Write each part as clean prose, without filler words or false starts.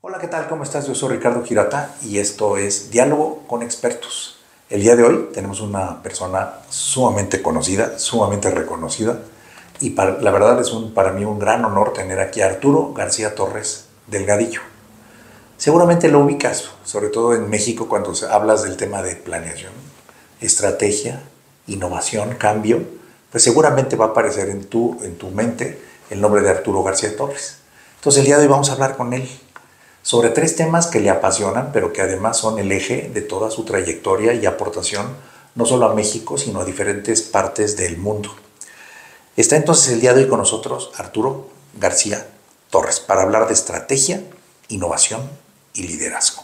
Hola, ¿qué tal? ¿Cómo estás? Yo soy Ricardo Girata y esto es Diálogo con Expertos. El día de hoy tenemos una persona sumamente conocida, sumamente reconocida y la verdad es para mí un gran honor tener aquí a Arturo García Torres Delgadillo. Seguramente lo ubicas, sobre todo en México cuando hablas del tema de planeación, estrategia, innovación, cambio, pues seguramente va a aparecer en tu mente el nombre de Arturo García Torres. Entonces el día de hoy vamos a hablar con él sobre tres temas que le apasionan, pero que además son el eje de toda su trayectoria y aportación, no solo a México, sino a diferentes partes del mundo. Está entonces el día de hoy con nosotros Arturo García Torres para hablar de estrategia, innovación y liderazgo.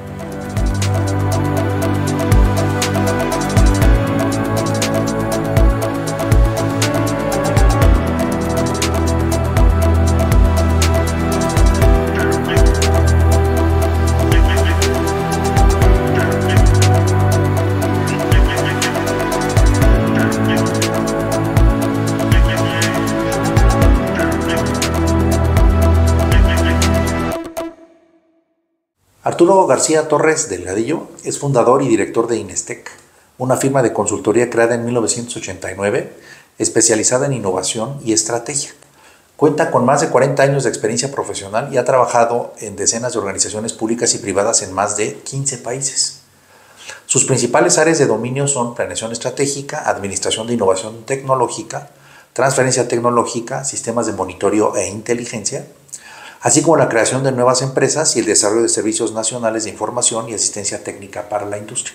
Arturo García Torres Delgadillo es fundador y director de Inestec, una firma de consultoría creada en 1989, especializada en innovación y estrategia. Cuenta con más de 40 años de experiencia profesional y ha trabajado en decenas de organizaciones públicas y privadas en más de 15 países. Sus principales áreas de dominio son planeación estratégica, administración de innovación tecnológica, transferencia tecnológica, sistemas de monitoreo e inteligencia, así como la creación de nuevas empresas y el desarrollo de servicios nacionales de información y asistencia técnica para la industria.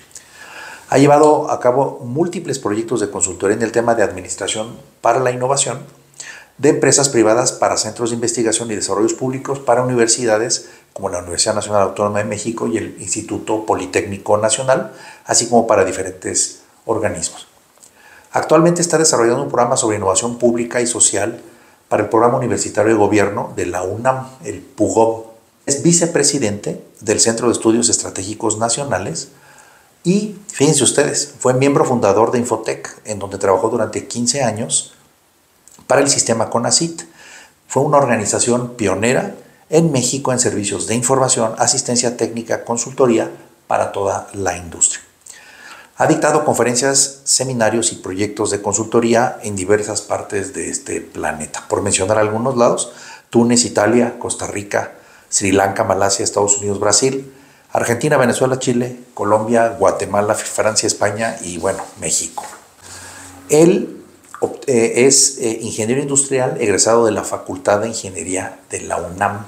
Ha llevado a cabo múltiples proyectos de consultoría en el tema de administración para la innovación, de empresas privadas para centros de investigación y desarrollos públicos para universidades como la Universidad Nacional Autónoma de México y el Instituto Politécnico Nacional, así como para diferentes organismos. Actualmente está desarrollando un programa sobre innovación pública y social para el Programa Universitario de Gobierno de la UNAM, el PUGOB. Es vicepresidente del Centro de Estudios Estratégicos Nacionales y, fíjense ustedes, fue miembro fundador de Infotec, en donde trabajó durante 15 años para el sistema CONACYT. Fue una organización pionera en México en servicios de información, asistencia técnica, consultoría para toda la industria. Ha dictado conferencias, seminarios y proyectos de consultoría en diversas partes de este planeta. Por mencionar algunos lados: Túnez, Italia, Costa Rica, Sri Lanka, Malasia, Estados Unidos, Brasil, Argentina, Venezuela, Chile, Colombia, Guatemala, Francia, España y, bueno, México. Él es ingeniero industrial egresado de la Facultad de Ingeniería de la UNAM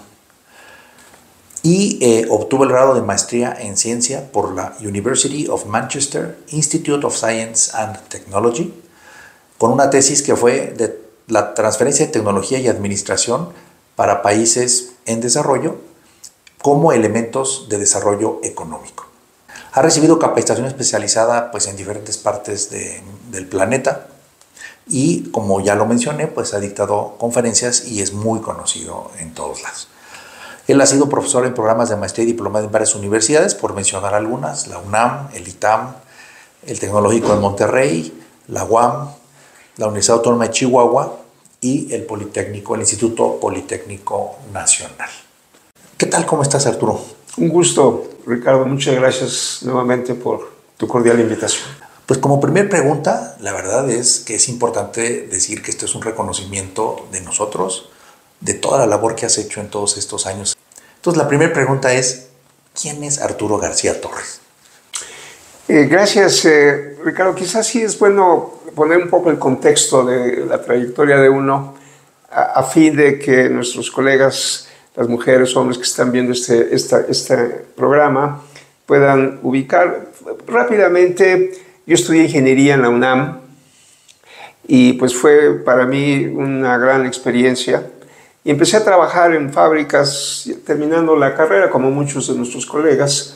y obtuvo el grado de maestría en ciencia por la University of Manchester Institute of Science and Technology, con una tesis que fue de la transferencia de tecnología y administración para países en desarrollo como elementos de desarrollo económico. Ha recibido capacitación especializada en diferentes partes del planeta y, como ya lo mencioné, ha dictado conferencias y es muy conocido en todos lados. Él ha sido profesor en programas de maestría y diplomado en varias universidades, por mencionar algunas: la UNAM, el ITAM, el Tecnológico de Monterrey, la UAM, la Universidad Autónoma de Chihuahua y el Instituto Politécnico Nacional. ¿Qué tal? ¿Cómo estás, Arturo? Un gusto, Ricardo. Muchas gracias nuevamente por tu cordial invitación. Pues como primer pregunta, la verdad es que es importante decir que esto es un reconocimiento de nosotros, de toda la labor que has hecho en todos estos años. Entonces, la primera pregunta es: ¿quién es Arturo García Torres? Gracias, Ricardo. Quizás sí es bueno poner un poco el contexto de la trayectoria de uno a fin de que nuestros colegas, las mujeres, hombres que están viendo este programa, puedan ubicar rápidamente. Yo estudié ingeniería en la UNAM y pues fue para mí una gran experiencia. Y empecé a trabajar en fábricas, terminando la carrera, como muchos de nuestros colegas,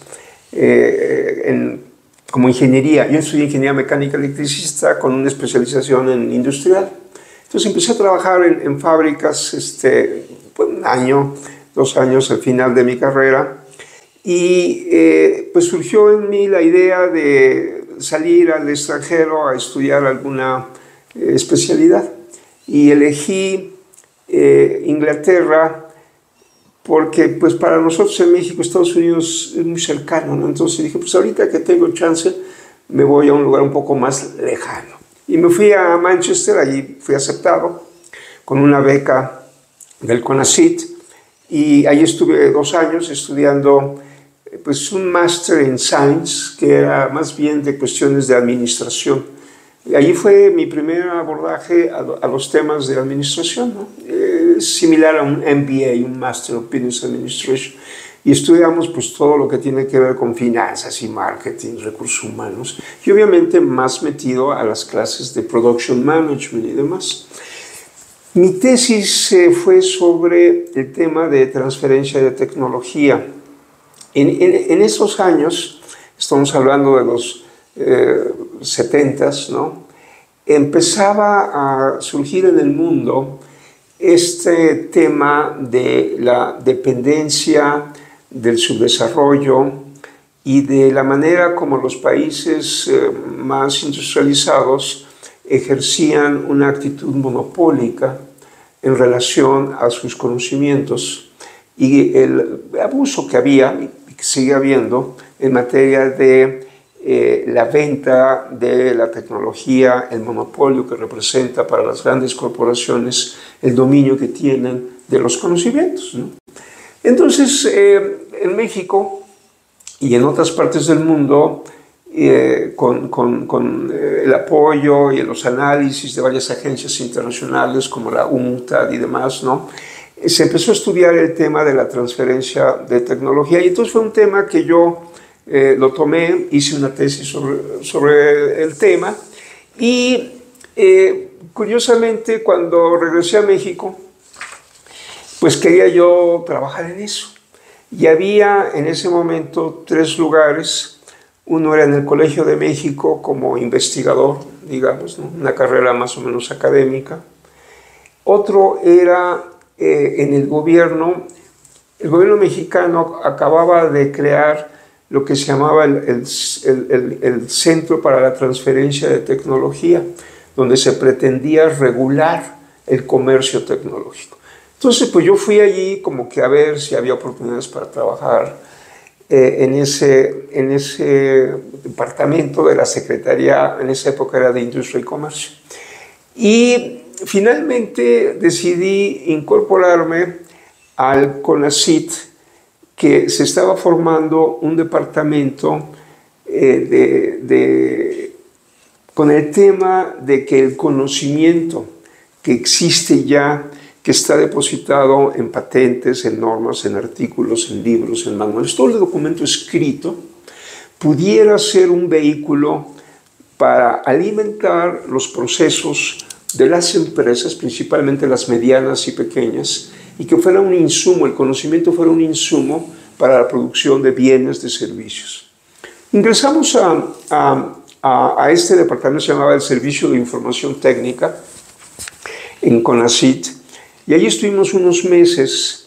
como ingeniería. Yo estudié ingeniería mecánica electricista con una especialización en industrial. Entonces empecé a trabajar en fábricas, un año, 2 años al final de mi carrera. Y pues surgió en mí la idea de salir al extranjero a estudiar alguna especialidad. Y elegí Inglaterra porque pues para nosotros en México, Estados Unidos es muy cercano, ¿no? Entonces dije, pues ahorita que tengo chance, me voy a un lugar un poco más lejano. Y me fui a Manchester, allí fui aceptado con una beca del CONACYT, y allí estuve 2 años estudiando pues un máster en Science, que era más bien de cuestiones de administración. Y allí fue mi primer abordaje a los temas de administración, ¿no? Similar a un MBA, un Master of Business Administration. Y estudiamos pues todo lo que tiene que ver con finanzas y marketing, recursos humanos, y obviamente más metido a las clases de Production Management y demás. Mi tesis fue sobre el tema de transferencia de tecnología. En esos años, estamos hablando de los 70s, ¿no? Empezaba a surgir en el mundo este tema de la dependencia del subdesarrollo y de la manera como los países más industrializados ejercían una actitud monopólica en relación a sus conocimientos y el abuso que había y que sigue habiendo en materia de la venta de la tecnología, el monopolio que representa para las grandes corporaciones el dominio que tienen de los conocimientos, ¿no? Entonces, en México y en otras partes del mundo, con el apoyo y los análisis de varias agencias internacionales como la UNCTAD y demás, ¿no? Se empezó a estudiar el tema de la transferencia de tecnología, y entonces fue un tema que yo lo tomé, hice una tesis sobre el tema, y curiosamente cuando regresé a México, pues quería yo trabajar en eso. Y había en ese momento 3 lugares. Uno era en el Colegio de México como investigador, digamos, ¿no? Una carrera más o menos académica. Otro era en el gobierno. El gobierno mexicano acababa de crear lo que se llamaba el Centro para la Transferencia de Tecnología, donde se pretendía regular el comercio tecnológico. Entonces, pues yo fui allí como que a ver si había oportunidades para trabajar en ese departamento de la Secretaría, en esa época era de Industria y Comercio. Y finalmente decidí incorporarme al CONACYT, que se estaba formando un departamento con el tema de que el conocimiento que existe ya, que está depositado en patentes, en normas, en artículos, en libros, en manuales, todo el documento escrito, pudiera ser un vehículo para alimentar los procesos de las empresas, principalmente las medianas y pequeñas, y que fuera un insumo, el conocimiento fuera un insumo para la producción de bienes, de servicios. Ingresamos a este departamento, se llamaba el Servicio de Información Técnica, en CONACYT, y allí estuvimos unos meses.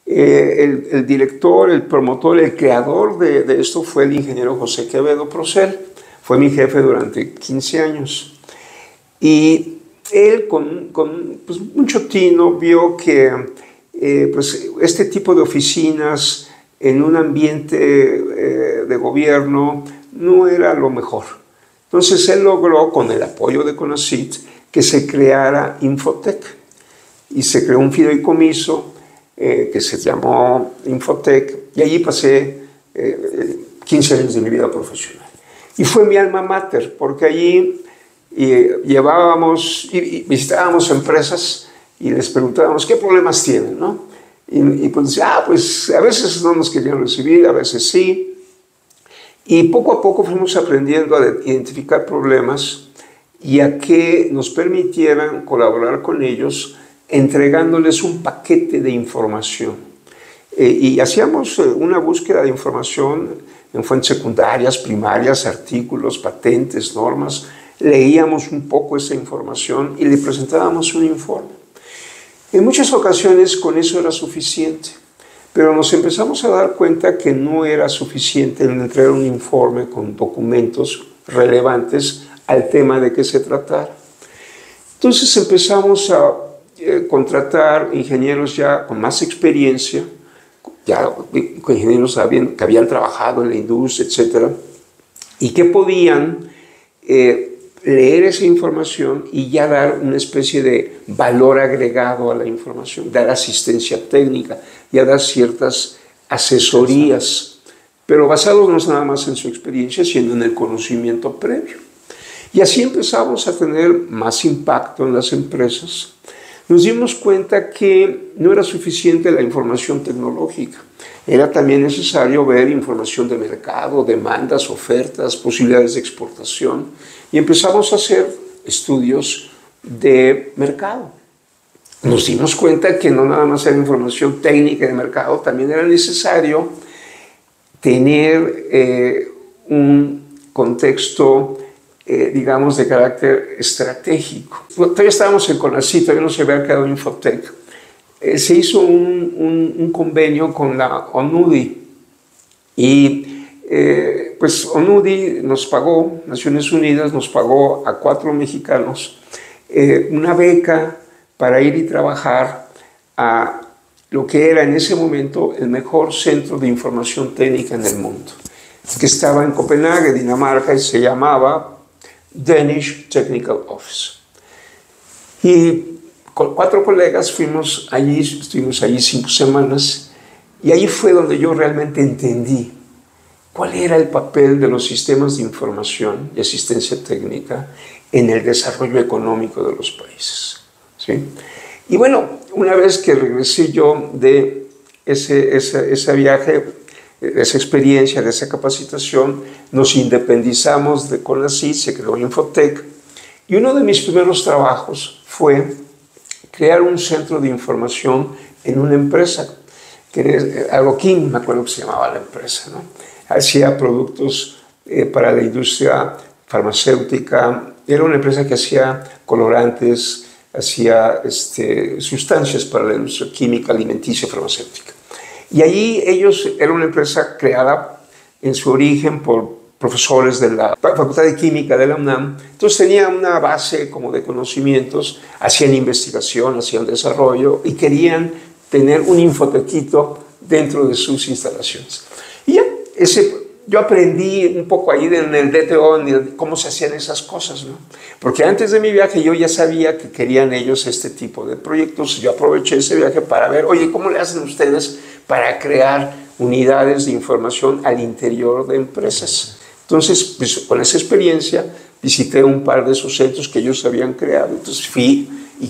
El director, el promotor, el creador de esto fue el ingeniero José Quevedo Procel. Fue mi jefe durante 15 años. Y él, con pues, mucho tino, vio que pues, este tipo de oficinas en un ambiente de gobierno no era lo mejor. Entonces él logró, con el apoyo de CONACYT, que se creara Infotec. Y se creó un fideicomiso que se llamó Infotec, y allí pasé 15 años de mi vida profesional. Y fue mi alma mater, porque allí llevábamos y visitábamos empresas y les preguntábamos qué problemas tienen, ¿no? Y pues decía, pues a veces no nos querían recibir, a veces sí. Y poco a poco fuimos aprendiendo a identificar problemas y a que nos permitieran colaborar con ellos, entregándoles un paquete de información. Y hacíamos una búsqueda de información en fuentes secundarias, primarias, artículos, patentes, normas. Leíamos un poco esa información y le presentábamos un informe. En muchas ocasiones con eso era suficiente, pero nos empezamos a dar cuenta que no era suficiente en entregar un informe con documentos relevantes al tema de que se tratara. Entonces empezamos a contratar ingenieros ya con más experiencia, ya ingenieros que habían trabajado en la industria, etcétera, y que podían leer esa información y ya dar una especie de valor agregado a la información, dar asistencia técnica, ya dar ciertas asesorías, pero basados no nada más en su experiencia, sino en el conocimiento previo. Y así empezamos a tener más impacto en las empresas. Nos dimos cuenta que no era suficiente la información tecnológica, era también necesario ver información de mercado, demandas, ofertas, posibilidades de exportación, y empezamos a hacer estudios de mercado. Nos dimos cuenta que no nada más era información técnica de mercado, también era necesario tener un contexto digamos, de carácter estratégico. Todavía estábamos en CONACYT, todavía no se había creado Infotec. Se hizo un convenio con la ONUDI y pues ONUDI nos pagó, Naciones Unidas nos pagó a 4 mexicanos una beca para ir y trabajar a lo que era en ese momento el mejor centro de información técnica en el mundo, que estaba en Copenhague, Dinamarca, y se llamaba Danish Technical Office. Y con 4 colegas fuimos allí, estuvimos allí 5 semanas, y ahí fue donde yo realmente entendí cuál era el papel de los sistemas de información y asistencia técnica en el desarrollo económico de los países, ¿sí? Y bueno, una vez que regresé yo de ese viaje, de esa experiencia, de esa capacitación, nos independizamos de CONACYT, se creó Infotec, y uno de mis primeros trabajos fue crear un centro de información en una empresa, que es Agroquín, me acuerdo que se llamaba la empresa, ¿no? Hacía productos para la industria farmacéutica, era una empresa que hacía colorantes, hacía sustancias para la industria química, alimenticia y farmacéutica. Y allí ellos, era una empresa creada en su origen por profesores de la Facultad de Química de la UNAM. Entonces tenía una base como de conocimientos, hacían investigación, hacían desarrollo y querían tener un infotequito dentro de sus instalaciones. Y ya, yo aprendí un poco ahí en el DTO cómo se hacían esas cosas, ¿no? Porque antes de mi viaje yo ya sabía que querían ellos este tipo de proyectos. Yo aproveché ese viaje para ver, oye, ¿cómo le hacen ustedes para crear unidades de información al interior de empresas? Entonces, pues, con esa experiencia, visité un par de esos centros que ellos habían creado. Entonces fui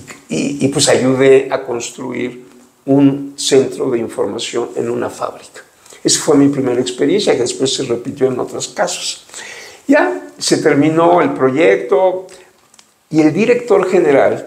y pues ayudé a construir un centro de información en una fábrica. Esa fue mi primera experiencia, que después se repitió en otros casos. Ya se terminó el proyecto y el director general,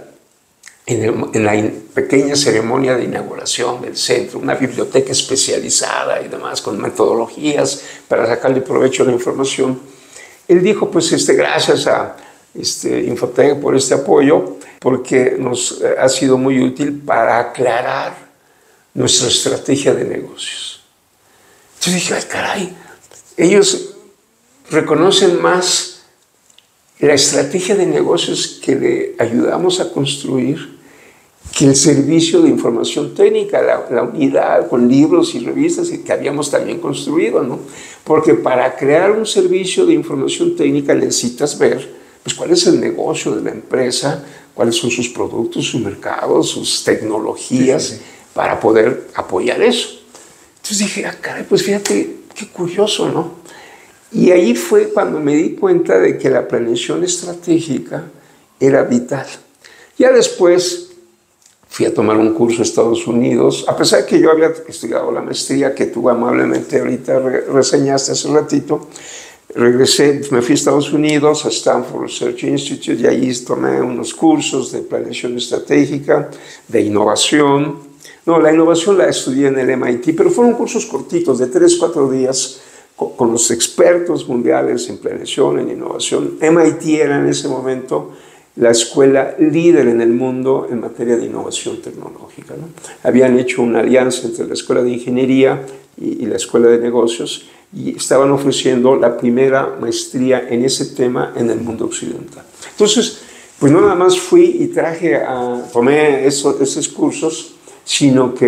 en la pequeña ceremonia de inauguración del centro, una biblioteca especializada y demás, con metodologías para sacarle provecho a la información, él dijo, pues gracias a Infotec por este apoyo, porque nos ha sido muy útil para aclarar nuestra estrategia de negocios. Entonces dije, ay caray, ellos reconocen más la estrategia de negocios que le ayudamos a construir que el servicio de información técnica, la unidad con libros y revistas que habíamos también construido, ¿no? Porque para crear un servicio de información técnica necesitas ver pues, cuál es el negocio de la empresa, cuáles son sus productos, sus mercados, sus tecnologías, para poder apoyar eso. Entonces dije, ah, caray, pues fíjate, qué curioso, ¿no? Y ahí fue cuando me di cuenta de que la planeación estratégica era vital. Ya después fui a tomar un curso en Estados Unidos, a pesar de que yo había estudiado la maestría que tú amablemente ahorita reseñaste hace ratito. Regresé, me fui a Estados Unidos, a Stanford Research Institute, y ahí tomé unos cursos de planeación estratégica, de innovación. No, la innovación la estudié en el MIT, pero fueron cursos cortitos, de 3-4 días, con los expertos mundiales en planeación, en innovación. MIT era en ese momento la escuela líder en el mundo en materia de innovación tecnológica, ¿no? Habían hecho una alianza entre la Escuela de Ingeniería y la Escuela de Negocios, y estaban ofreciendo la primera maestría en ese tema en el mundo occidental. Entonces, pues no nada más fui y tomé esos cursos, sino que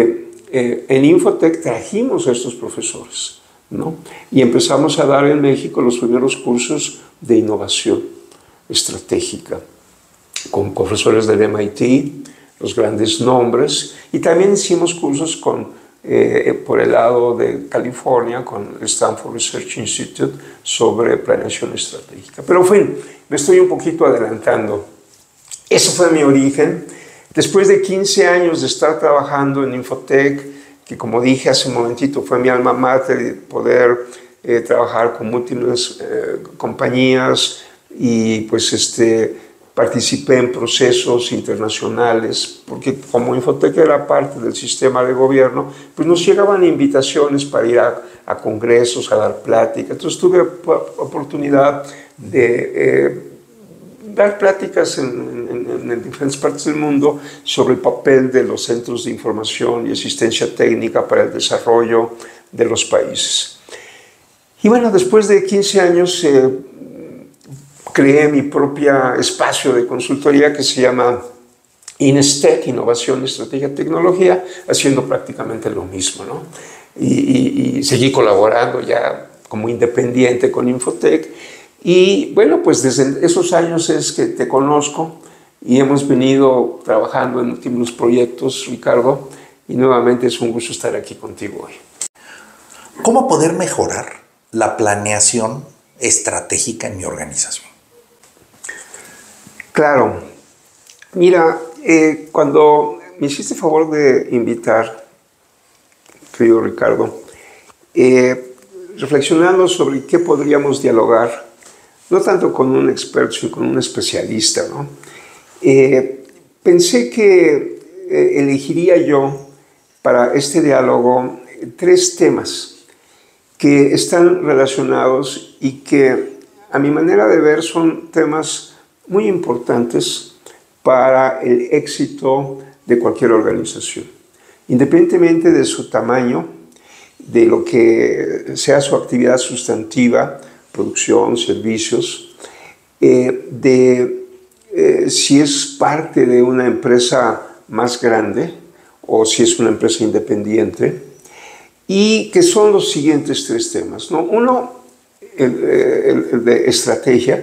en Infotec trajimos a estos profesores, ¿no? Y empezamos a dar en México los primeros cursos de innovación estratégica, con profesores del MIT, los grandes nombres, y también hicimos cursos por el lado de California, con el Stanford Research Institute, sobre planeación estratégica. Pero en fin, me estoy un poquito adelantando. Eso fue mi origen. Después de 15 años de estar trabajando en Infotec, que como dije hace un momentito fue mi alma mater, y poder trabajar con múltiples compañías, y pues participé en procesos internacionales, porque como Infotec era parte del sistema de gobierno, pues nos llegaban invitaciones para ir a congresos, a dar pláticas. Entonces tuve oportunidad de dar pláticas en diferentes partes del mundo sobre el papel de los centros de información y asistencia técnica para el desarrollo de los países. Y bueno, después de 15 años creé mi propio espacio de consultoría que se llama INSTEC, Innovación, Estrategia, Tecnología, haciendo prácticamente lo mismo, ¿no? Y seguí colaborando ya como independiente con Infotec. Y bueno, pues desde esos años es que te conozco y hemos venido trabajando en últimos proyectos, Ricardo, y nuevamente es un gusto estar aquí contigo hoy. ¿Cómo poder mejorar la planeación estratégica en mi organización? Claro. Mira, cuando me hiciste el favor de invitar, querido Ricardo, reflexionando sobre qué podríamos dialogar, no tanto con un experto, sino con un especialista, ¿no? Pensé que elegiría yo para este diálogo 3 temas que están relacionados y que, a mi manera de ver, son temas muy importantes para el éxito de cualquier organización, independientemente de su tamaño, de lo que sea su actividad sustantiva, producción, servicios, si es parte de una empresa más grande o si es una empresa independiente, y que son los siguientes 3 temas, ¿no? Uno, el de estrategia,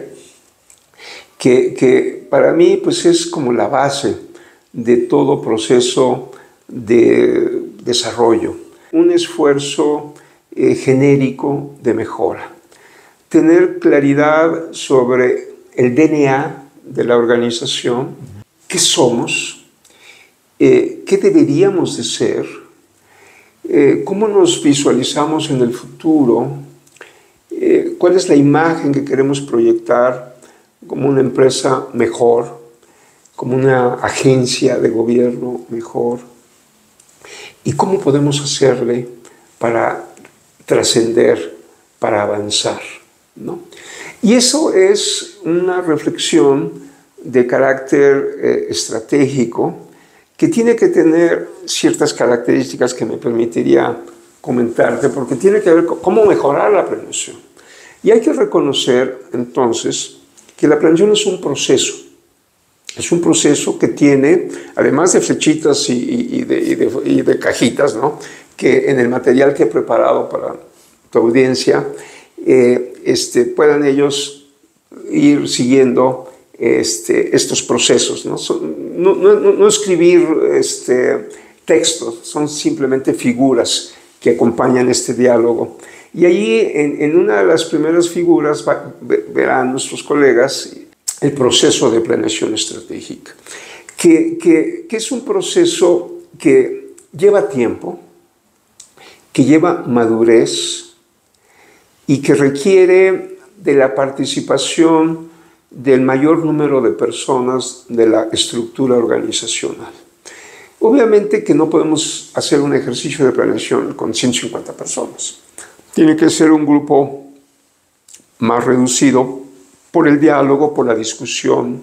que para mí pues es como la base de todo proceso de desarrollo, un esfuerzo genérico de mejora. Tener claridad sobre el DNA de la organización, qué somos, qué deberíamos de ser, cómo nos visualizamos en el futuro, cuál es la imagen que queremos proyectar como una empresa mejor, como una agencia de gobierno mejor, y cómo podemos hacerle para trascender, para avanzar, ¿no? Y eso es una reflexión de carácter estratégico que tiene que tener ciertas características que me permitiría comentarte, porque tiene que ver con cómo mejorar la planeación. Y hay que reconocer entonces que la planeación es un proceso. Es un proceso que tiene, además de flechitas y de cajitas, ¿no?, que en el material que he preparado para tu audiencia, puedan ellos ir siguiendo estos procesos, ¿no? No escribir textos, son simplemente figuras que acompañan este diálogo. Y allí, en una de las primeras figuras, verán nuestros colegas el proceso de planeación estratégica, que es un proceso que lleva tiempo, que lleva madurez y que requiere de la participación del mayor número de personas de la estructura organizacional. Obviamente que no podemos hacer un ejercicio de planeación con 150 personas. Tiene que ser un grupo más reducido por el diálogo, por la discusión,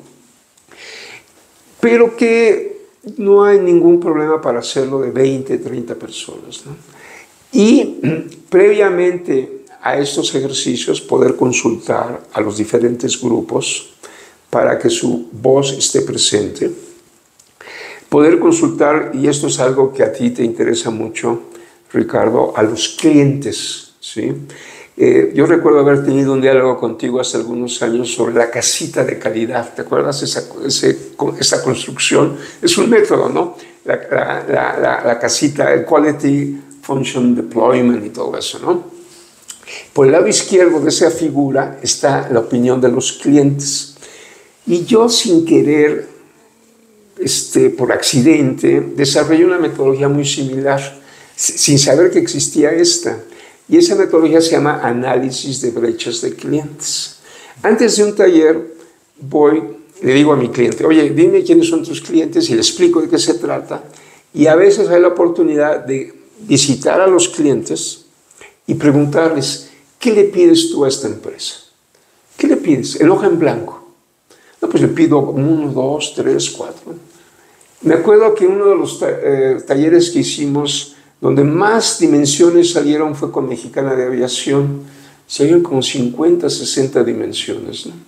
pero que no hay ningún problema para hacerlo de 20, 30 personas, ¿no? Y previamente a estos ejercicios poder consultar a los diferentes grupos para que su voz esté presente, Poder consultar, y esto es algo que a ti te interesa mucho, Ricardo, a los clientes, ¿sí? Yo recuerdo haber tenido un diálogo contigo hace algunos años sobre la casita de calidad. ¿Te acuerdas? Esa construcción es un método, ¿no? La casita, el Quality Function Deployment y todo eso, ¿no? Por el lado izquierdo de esa figura está la opinión de los clientes. Y yo, sin querer, por accidente, desarrollé una metodología muy similar, sin saber que existía esta. Y esa metodología se llama análisis de brechas de clientes. Antes de un taller, le digo a mi cliente, oye, dime quiénes son tus clientes y le explico de qué se trata. Y a veces hay la oportunidad de visitar a los clientes y preguntarles, ¿qué le pides tú a esta empresa? ¿Qué le pides? El hoja en blanco. No, pues le pido 1, 2, 3, 4. Me acuerdo que uno de los talleres que hicimos, donde más dimensiones salieron, fue con Mexicana de Aviación. Salieron como 50, 60 dimensiones, ¿no?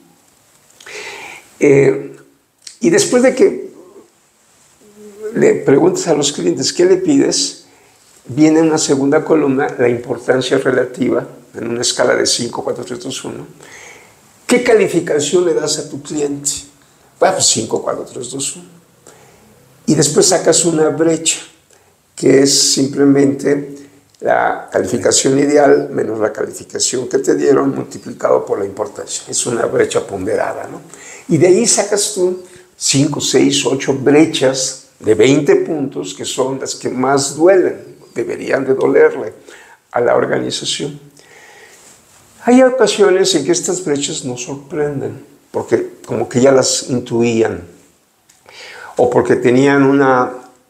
Y después de que le preguntas a los clientes qué le pides, viene una segunda columna, la importancia relativa, en una escala de 5, 4, 3, 2, 1. ¿Qué calificación le das a tu cliente? Bueno, pues 5, 4, 3, 2, 1. Y después sacas una brecha, que es simplemente la calificación ideal menos la calificación que te dieron multiplicado por la importancia. Es una brecha ponderada, ¿no? Y de ahí sacas tú 5, 6, 8 brechas de 20 puntos, que son las que más duelen, deberían de dolerle a la organización. Hay ocasiones en que estas brechas nos sorprenden, porque como que ya las intuían, o porque tenían una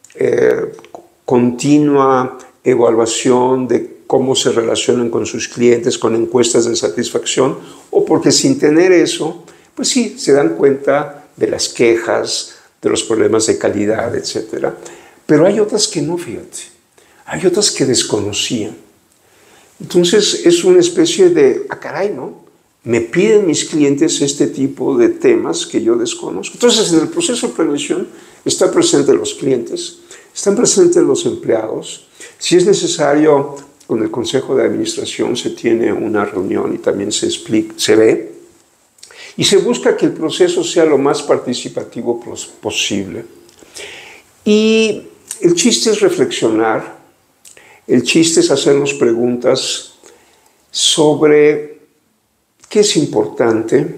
continua evaluación de cómo se relacionan con sus clientes, con encuestas de satisfacción, o porque sin tener eso, pues sí, se dan cuenta de las quejas, de los problemas de calidad, etc. Pero hay otras que no, fíjate. Hay otras que desconocían. Entonces es una especie de, caray, ¿no? Me piden mis clientes este tipo de temas que yo desconozco. Entonces en el proceso de prevención están presentes los clientes, están presentes los empleados. Si es necesario, con el Consejo de Administración se tiene una reunión y también se ve, y se busca que el proceso sea lo más participativo posible. Y el chiste es reflexionar, el chiste es hacernos preguntas sobre qué es importante.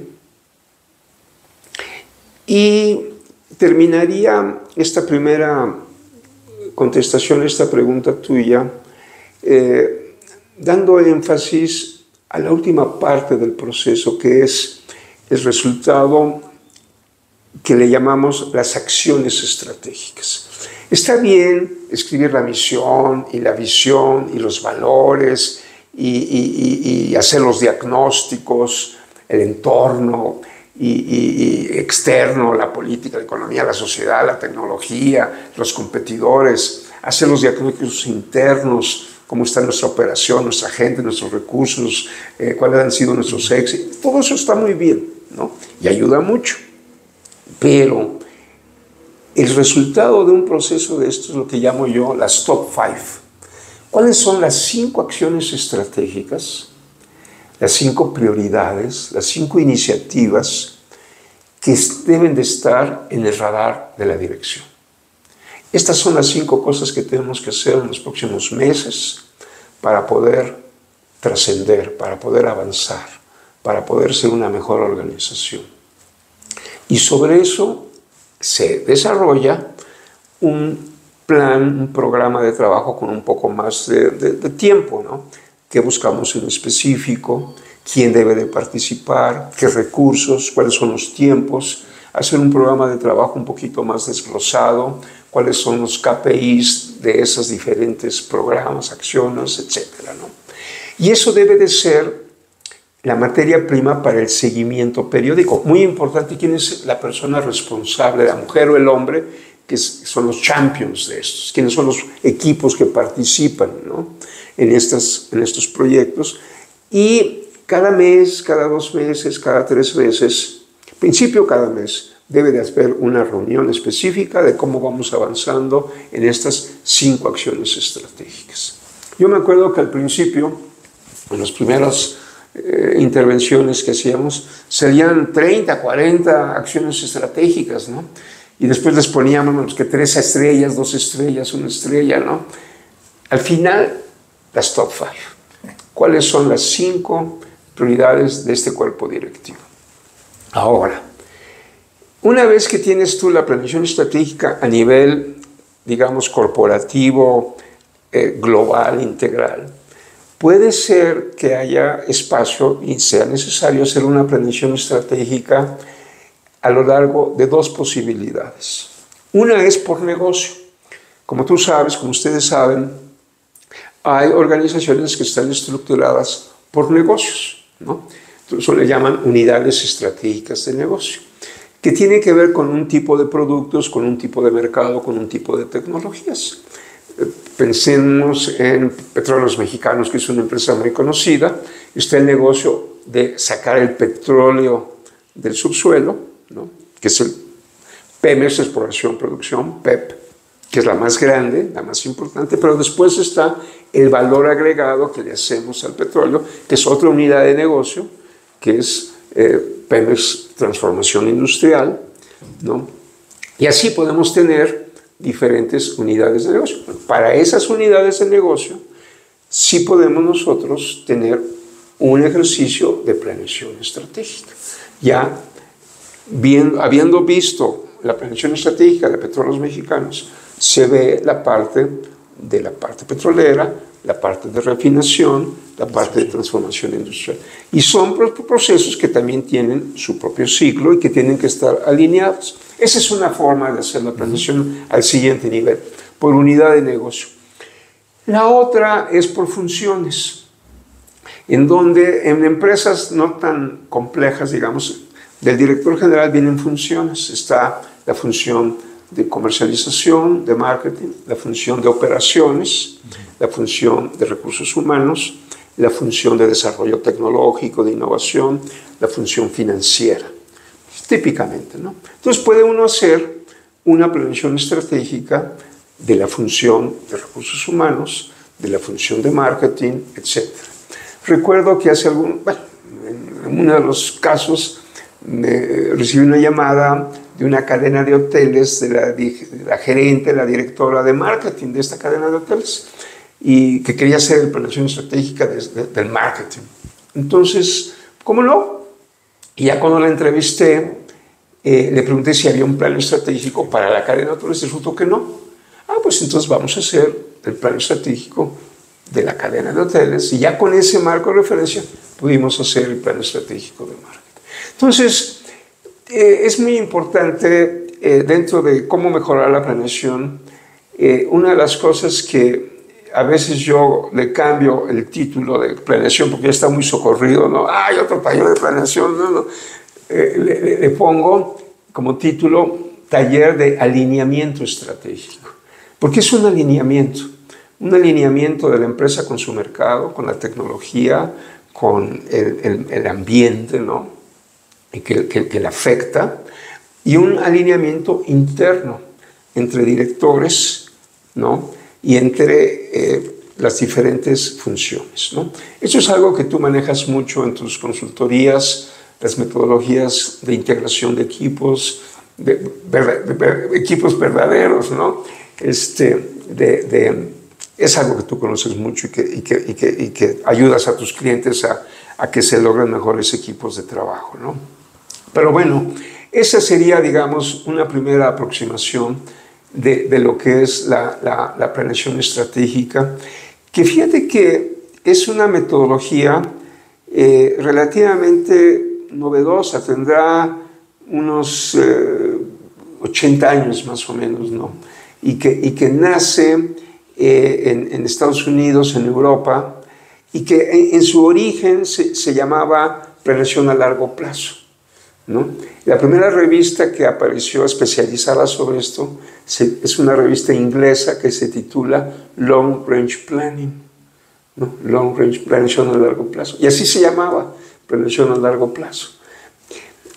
Y terminaría esta primera contestación a esta pregunta tuya dando énfasis a la última parte del proceso, que es el resultado que le llamamos las acciones estratégicas. Está bien escribir la misión y la visión y los valores y hacer los diagnósticos, el entorno y externo, la política, la economía, la sociedad, la tecnología, los competidores, hacer los diagnósticos internos, cómo está nuestra operación, nuestra gente, nuestros recursos, cuáles han sido nuestros éxitos. Todo eso está muy bien, ¿no? Y ayuda mucho. Pero el resultado de un proceso de esto es lo que llamo yo las top 5. ¿Cuáles son las 5 acciones estratégicas, las 5 prioridades, las 5 iniciativas que deben de estar en el radar de la dirección? Estas son las 5 cosas que tenemos que hacer en los próximos meses para poder trascender, para poder avanzar, para poder ser una mejor organización. Y sobre eso se desarrolla un plan, un programa de trabajo con un poco más de tiempo, ¿no? ¿Qué buscamos en específico? ¿Quién debe de participar? ¿Qué recursos? ¿Cuáles son los tiempos? Hacer un programa de trabajo un poquito más desglosado. ¿Cuáles son los KPIs de esos diferentes programas, acciones, etcétera, ¿no? Y eso debe de ser la materia prima para el seguimiento periódico. Muy importante, ¿quién es la persona responsable, la mujer o el hombre, que son los champions de estos? ¿Quiénes son los equipos que participan, ¿no? en estos proyectos? Y cada mes, cada 2 meses, cada 3 meses, en principio cada mes, debe de haber una reunión específica de cómo vamos avanzando en estas 5 acciones estratégicas. Yo me acuerdo que al principio, en las primeras intervenciones que hacíamos, serían 30, 40 acciones estratégicas, ¿no? Y después les poníamos que 3 estrellas, 2 estrellas, 1 estrella, ¿no? Al final, las top 5. ¿Cuáles son las 5 prioridades de este cuerpo directivo? Ahora, una vez que tienes tú la planeación estratégica a nivel, digamos, corporativo, global, integral, puede ser que haya espacio y sea necesario hacer una planeación estratégica a lo largo de 2 posibilidades. Una es por negocio. Como tú sabes, como ustedes saben, hay organizaciones que están estructuradas por negocios, ¿no? Eso le llaman unidades estratégicas de negocio, que tienen que ver con un tipo de productos, con un tipo de mercado, con un tipo de tecnologías. Pensemos en Petróleos Mexicanos, que es una empresa muy conocida. Está el negocio de sacar el petróleo del subsuelo, ¿no? Que es el Pemex, Exploración, Producción, PEP, que es la más grande, la más importante, pero después está el valor agregado que le hacemos al petróleo, que es otra unidad de negocio, que es Pemex Transformación Industrial, ¿no? Y así podemos tener diferentes unidades de negocio. Para esas unidades de negocio, sí podemos nosotros tener un ejercicio de planeación estratégica. Ya habiendo visto la planeación estratégica de Petróleos Mexicanos, se ve la parte petrolera, la parte de refinación, la parte de transformación industrial. Y son procesos que también tienen su propio ciclo y que tienen que estar alineados. Esa es una forma de hacer la planeación al siguiente nivel, por unidad de negocio. La otra es por funciones, en donde en empresas no tan complejas, digamos, del director general vienen funciones. Está la función de comercialización, de marketing, la función de operaciones, la función de recursos humanos, la función de desarrollo tecnológico, de innovación, la función financiera, típicamente, ¿no? Entonces puede uno hacer una planeación estratégica de la función de recursos humanos, de la función de marketing, etc. Recuerdo que en uno de los casos recibí una llamada de una cadena de hoteles, de la gerente, la directora de marketing de esta cadena de hoteles, y que quería hacer la planeación estratégica del marketing. Entonces, ¿cómo no? Y ya cuando la entrevisté, le pregunté si había un plan estratégico para la cadena de hoteles, y resultó que no. Pues entonces vamos a hacer el plan estratégico de la cadena de hoteles, y ya con ese marco de referencia pudimos hacer el plan estratégico de marketing. Entonces, es muy importante dentro de cómo mejorar la planeación. Una de las cosas que a veces yo le cambio el título de planeación porque ya está muy socorrido, ¿no? Hay otro taller de planeación, no. Le pongo como título taller de alineamiento estratégico. Porque es un alineamiento de la empresa con su mercado, con la tecnología, con el ambiente, ¿no? Que le afecta, y un alineamiento interno entre directores, ¿no? Y entre las diferentes funciones, ¿no? Eso es algo que tú manejas mucho en tus consultorías, las metodologías de integración de equipos, de equipos verdaderos, ¿no? Es algo que tú conoces mucho y que ayudas a tus clientes a que se logren mejores equipos de trabajo, ¿no? Pero bueno, esa sería, digamos, una primera aproximación de lo que es la planeación estratégica, que fíjate que es una metodología relativamente novedosa, tendrá unos 80 años más o menos, ¿no? Y que nace en Estados Unidos, en Europa, y que en su origen se llamaba planeación a largo plazo, ¿no? La primera revista que apareció especializada sobre esto es una revista inglesa que se titula Long Range Planning, ¿no? Long Range, planeación a largo plazo. Y así se llamaba, planeación a largo plazo.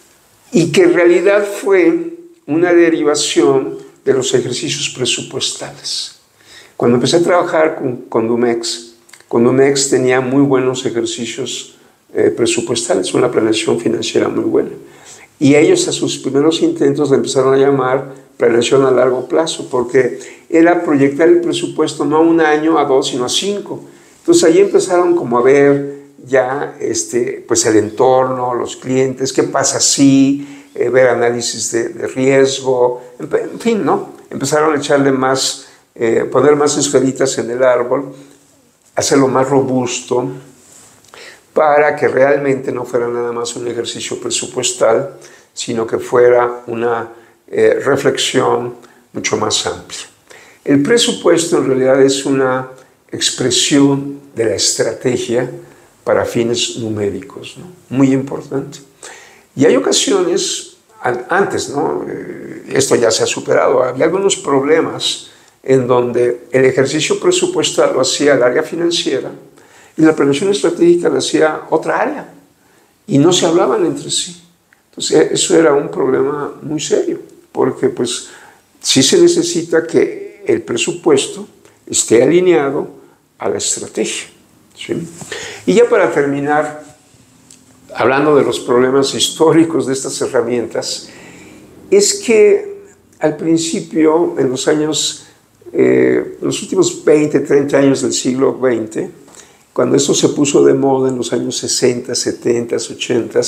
y que en realidad fue una derivación de los ejercicios presupuestales. Cuando empecé a trabajar con Dumex tenía muy buenos ejercicios presupuestales, una planeación financiera muy buena. Y ellos a sus primeros intentos le empezaron a llamar planeación a largo plazo, porque era proyectar el presupuesto no a 1 año, a 2, sino a 5. Entonces ahí empezaron como a ver ya pues el entorno, los clientes, qué pasa si, ver análisis de riesgo, en fin, ¿no? Empezaron a echarle más, poner más esferitas en el árbol, hacerlo más robusto, para que realmente no fuera nada más un ejercicio presupuestal, sino que fuera una reflexión mucho más amplia. El presupuesto en realidad es una expresión de la estrategia para fines numéricos, ¿no? Muy importante. Y hay ocasiones, antes, ¿no? Esto ya se ha superado, había algunos problemas en donde el ejercicio presupuestal lo hacía el área financiera y la planeación estratégica lo hacía otra área y no se hablaban entre sí. Entonces eso era un problema muy serio, porque pues sí se necesita que el presupuesto esté alineado a la estrategia, ¿sí? Y ya para terminar, hablando de los problemas históricos de estas herramientas, es que al principio, en los años, los últimos 20, 30 años del siglo XX, cuando esto se puso de moda en los años 60, 70, 80,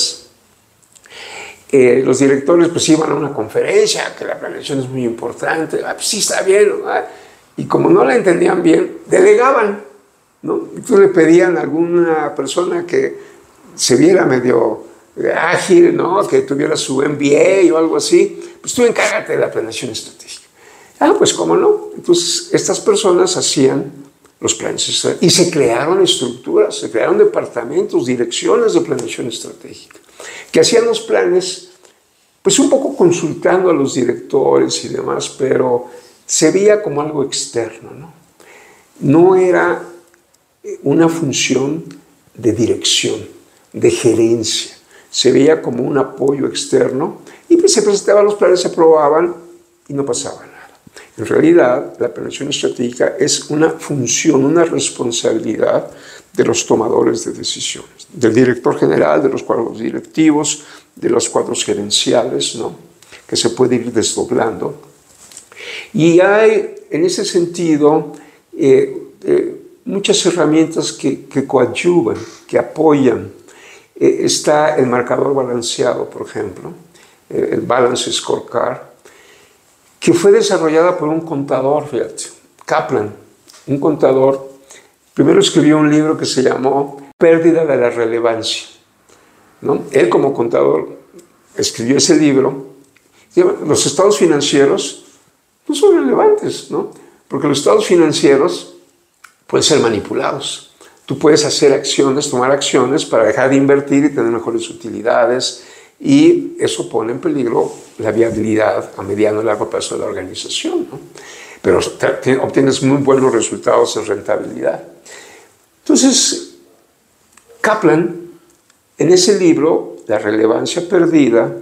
los directores pues iban a una conferencia, que la planeación es muy importante, pues sí está bien, ¿no? Y como no la entendían bien, delegaban, ¿no? Entonces le pedían a alguna persona que se viera medio ágil, ¿no? Que tuviera su MBA o algo así, pues tú encárgate de la planeación estratégica. Pues cómo no. Entonces estas personas hacían los planes estratégicos y se crearon estructuras, se crearon departamentos, direcciones de planeación estratégica, que hacían los planes, pues un poco consultando a los directores y demás, pero se veía como algo externo, ¿no? No era una función de dirección, de gerencia, se veía como un apoyo externo y pues se presentaban los planes, se aprobaban y no pasaba nada. En realidad, la planeación estratégica es una función, una responsabilidad de los tomadores de decisiones, del director general, de los cuadros directivos, de los cuadros gerenciales, ¿no? Que se puede ir desdoblando. Y hay, en ese sentido, muchas herramientas que coadyuvan, que apoyan. Está el marcador balanceado, por ejemplo, el Balance Scorecard, que fue desarrollada por un contador, fíjate, Kaplan, un contador. Primero escribió un libro que se llamó Pérdida de la Relevancia, ¿no? Él como contador escribió ese libro. Los estados financieros no son relevantes, ¿no? Porque los estados financieros pueden ser manipulados. Tú puedes hacer acciones, tomar acciones para dejar de invertir y tener mejores utilidades, y eso pone en peligro la viabilidad a mediano y largo plazo de la organización, ¿no? Pero obtienes muy buenos resultados en rentabilidad. Entonces, Kaplan, en ese libro, La relevancia perdida,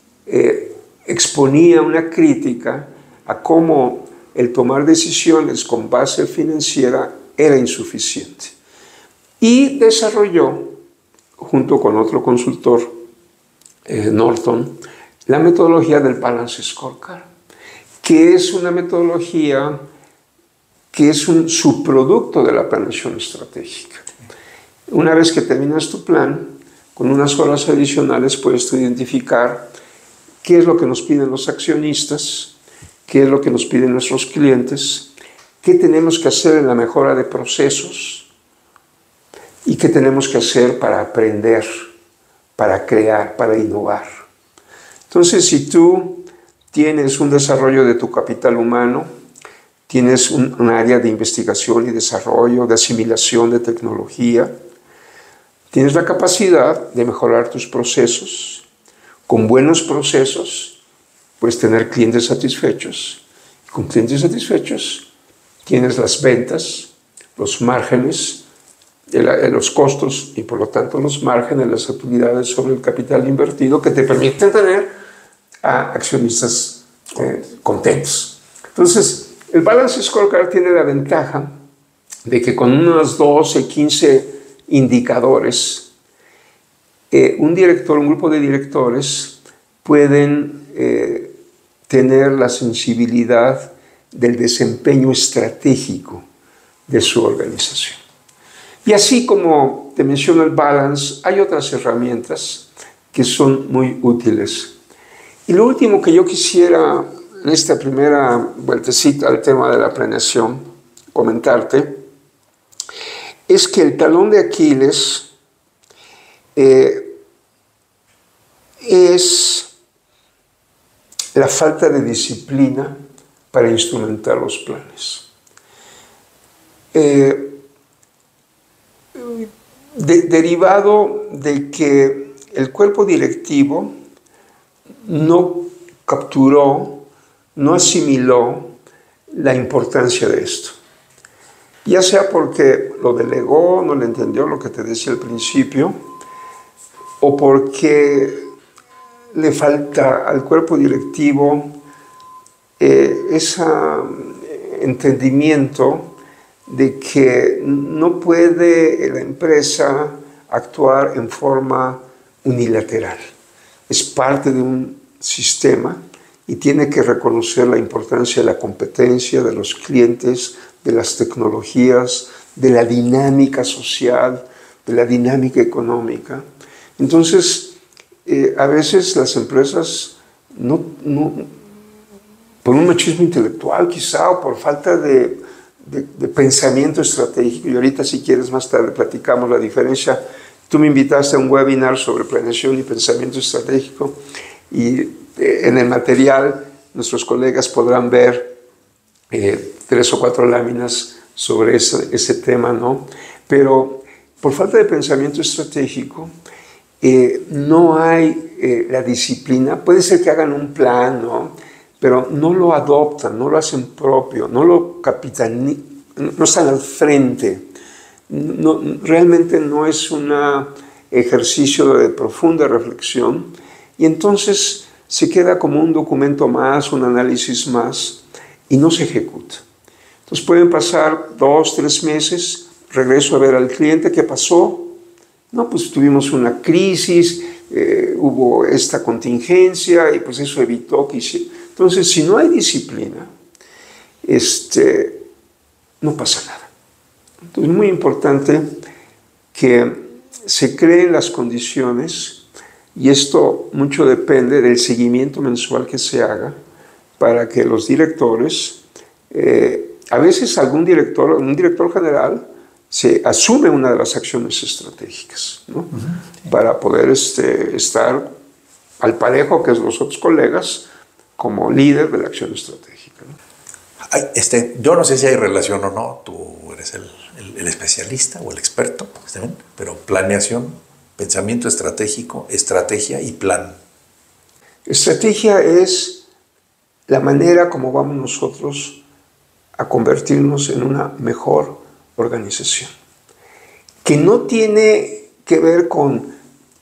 exponía una crítica a cómo el tomar decisiones con base financiera era insuficiente. Y desarrolló, junto con otro consultor, Norton, la metodología del Balance Scorecard, que es una metodología que es un subproducto de la planeación estratégica. Una vez que terminas tu plan, con unas horas adicionales puedes tú identificar qué es lo que nos piden los accionistas, qué es lo que nos piden nuestros clientes, qué tenemos que hacer en la mejora de procesos y qué tenemos que hacer para aprender, para crear, para innovar. Entonces, si tú tienes un desarrollo de tu capital humano, tienes un área de investigación y desarrollo, de asimilación de tecnología, tienes la capacidad de mejorar tus procesos. Con buenos procesos puedes tener clientes satisfechos. Con clientes satisfechos tienes las ventas, los márgenes, los costos y por lo tanto los márgenes, las utilidades sobre el capital invertido que te permiten tener a accionistas contentos. Entonces, el Balance Scorecard tiene la ventaja de que con unos 12, 15 indicadores, un grupo de directores pueden tener la sensibilidad del desempeño estratégico de su organización. Y así como te menciono el Balance, hay otras herramientas que son muy útiles. Y lo último que yo quisiera en esta primera vueltecita al tema de la planeación comentarte es que el talón de Aquiles es la falta de disciplina para instrumentar los planes. Derivado de que el cuerpo directivo no capturó, no asimiló la importancia de esto. Ya sea porque lo delegó, no le entendió lo que te decía al principio, o porque le falta al cuerpo directivo ese entendimiento de que no puede la empresa actuar en forma unilateral. Es parte de un sistema y tiene que reconocer la importancia de la competencia, de los clientes, de las tecnologías, de la dinámica social, de la dinámica económica. Entonces, a veces las empresas, por un machismo intelectual quizá, o por falta de pensamiento estratégico, y ahorita si quieres más tarde platicamos la diferencia. Tú me invitaste a un webinar sobre planeación y pensamiento estratégico, y en el material nuestros colegas podrán ver 3 o 4 láminas sobre ese tema, ¿no? Pero por falta de pensamiento estratégico no hay la disciplina. Puede ser que hagan un plan, ¿no? Pero no lo adoptan, no lo hacen propio, no lo capitanizan, no están al frente. Realmente no es un ejercicio de profunda reflexión, y entonces se queda como un documento más, un análisis más, y no se ejecuta. Entonces pueden pasar 2, 3 meses, regreso a ver al cliente, ¿qué pasó? No, pues tuvimos una crisis, hubo esta contingencia y pues eso evitó que hiciera. Entonces, si no hay disciplina, no pasa nada. Entonces, es muy importante que se creen las condiciones, y esto mucho depende del seguimiento mensual que se haga para que los directores, a veces un director general, se asume una de las acciones estratégicas, ¿no? Para poder estar al parejo que los otros colegas como líder de la acción estratégica, ¿no? Yo no sé si hay relación o no, tú eres el especialista o el experto, ¿está bien? Pero planeación, pensamiento estratégico, estrategia y plan. Estrategia es la manera como vamos nosotros a convertirnos en una mejor organización, que no tiene que ver con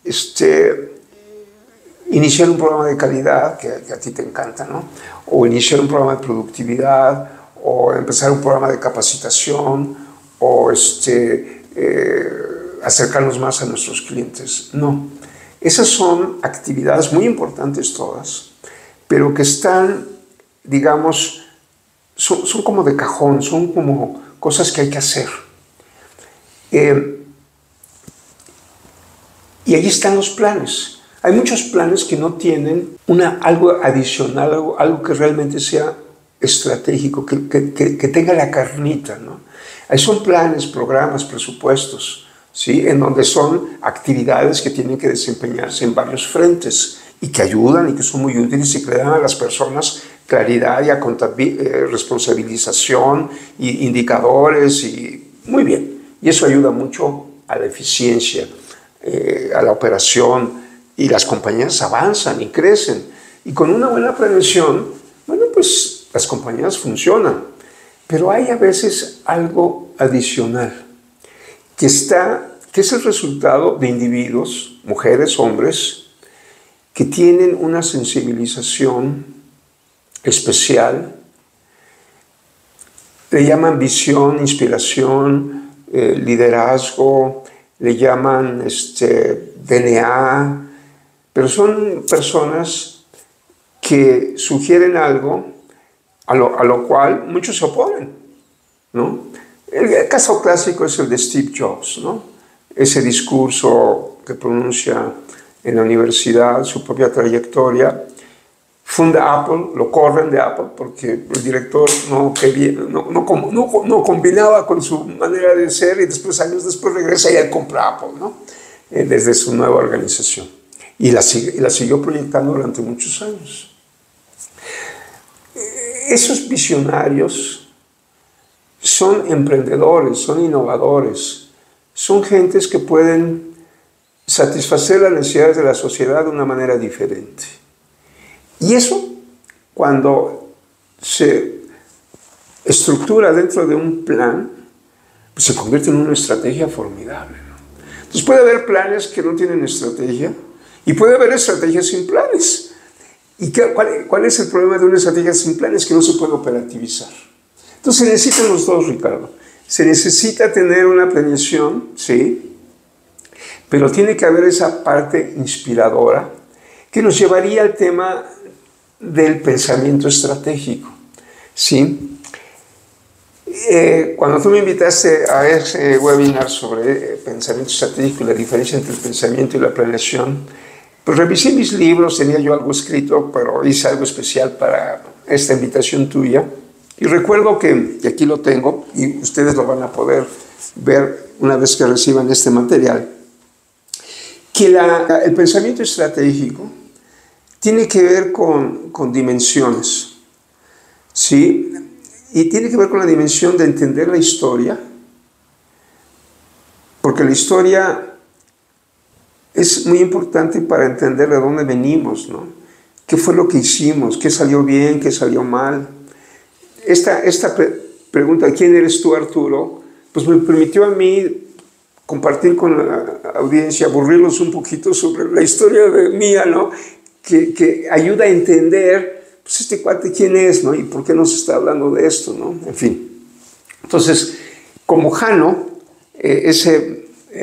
iniciar un programa de calidad, que a ti te encanta, ¿no? O iniciar un programa de productividad, o empezar un programa de capacitación, o acercarnos más a nuestros clientes. No, esas son actividades muy importantes todas, pero que están, digamos, son como de cajón, son como cosas que hay que hacer. Y ahí están los planes. Hay muchos planes que no tienen algo adicional, algo que realmente sea estratégico, que tenga la carnita, ¿no? Ahí son planes, programas, presupuestos, ¿sí? En donde son actividades que tienen que desempeñarse en varios frentes y que ayudan y que son muy útiles y que le dan a las personas claridad y responsabilización y indicadores, y muy bien. Y eso ayuda mucho a la eficiencia, a la operación, y las compañías avanzan y crecen. Y con una buena prevención, bueno, pues las compañías funcionan. Pero hay a veces algo adicional que es el resultado de individuos, mujeres, hombres, que tienen una sensibilización especial. Le llaman visión, inspiración, liderazgo, le llaman DNA, pero son personas que sugieren algo a lo cual muchos se oponen, ¿no? El caso clásico es el de Steve Jobs, ¿no? Ese discurso que pronuncia en la universidad, su propia trayectoria. Funda Apple, lo corren de Apple porque el director no combinaba con su manera de ser, y después, años después, regresa y él compra Apple, ¿no? Desde su nueva organización. Y la siguió proyectando durante muchos años. Esos visionarios son emprendedores, son innovadores, son gentes que pueden satisfacer las necesidades de la sociedad de una manera diferente. Y eso, cuando se estructura dentro de un plan, pues se convierte en una estrategia formidable, ¿no? Entonces puede haber planes que no tienen estrategia y puede haber estrategias sin planes. ¿Y cuál es el problema de una estrategia sin planes? Que no se puede operativizar. Entonces se necesitan los dos, Ricardo. Se necesita tener una planeación, sí, pero tiene que haber esa parte inspiradora que nos llevaría al tema del pensamiento estratégico, ¿sí? Cuando tú me invitaste a ese webinar sobre pensamiento estratégico y la diferencia entre el pensamiento y la planeación, pues revisé mis libros, tenía yo algo escrito, pero hice algo especial para esta invitación tuya. Y recuerdo que aquí lo tengo, y ustedes lo van a poder ver una vez que reciban este material, que el pensamiento estratégico tiene que ver con dimensiones, ¿sí? Y tiene que ver con la dimensión de entender la historia, porque la historia es muy importante para entender de dónde venimos, ¿no? ¿Qué fue lo que hicimos? ¿Qué salió bien? ¿Qué salió mal? Esta pregunta, ¿quién eres tú, Arturo? Pues me permitió a mí compartir con la audiencia, aburrirlos un poquito sobre la historia mía, ¿no? Que ayuda a entender, pues, este cuate quién es, ¿no? Y por qué nos está hablando de esto, ¿no? En fin. Entonces, como Jano, ese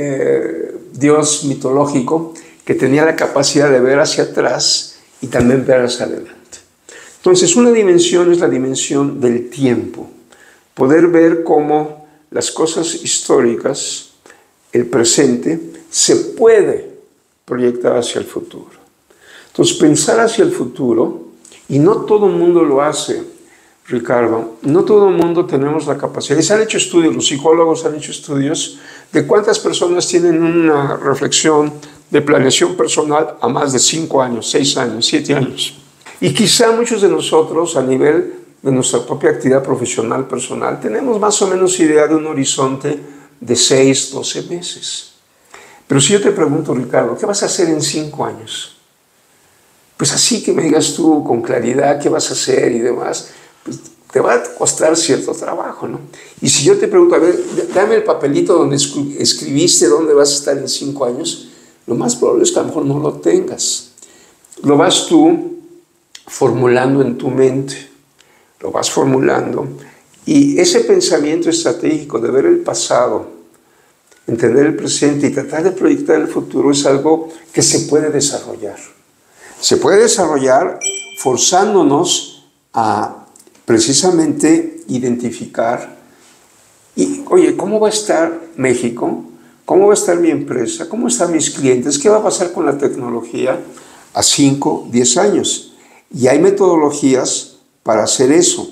dios mitológico que tenía la capacidad de ver hacia atrás y también ver hacia adelante. Entonces, una dimensión es la dimensión del tiempo. Poder ver cómo las cosas históricas, el presente, se puede proyectar hacia el futuro. Entonces, pensar hacia el futuro, y no todo el mundo lo hace, Ricardo, no todo el mundo tenemos la capacidad. Y se han hecho estudios, los psicólogos han hecho estudios de cuántas personas tienen una reflexión de planeación personal a más de 5 años, 6 años, 7 años. Y quizá muchos de nosotros, a nivel de nuestra propia actividad profesional personal, tenemos más o menos idea de un horizonte de 6, 12 meses. Pero si yo te pregunto, Ricardo, ¿qué vas a hacer en 5 años? Pues así que me digas tú con claridad qué vas a hacer y demás, pues te va a costar cierto trabajo, ¿no? Y si yo te pregunto, a ver, dame el papelito donde escribiste dónde vas a estar en 5 años, lo más probable es que a lo mejor no lo tengas. Lo vas tú formulando en tu mente, lo vas formulando, y ese pensamiento estratégico de ver el pasado, entender el presente y tratar de proyectar el futuro es algo que se puede desarrollar. Se puede desarrollar forzándonos a precisamente identificar, y, oye, ¿cómo va a estar México? ¿Cómo va a estar mi empresa? ¿Cómo están mis clientes? ¿Qué va a pasar con la tecnología a 5, 10 años? Y hay metodologías para hacer eso.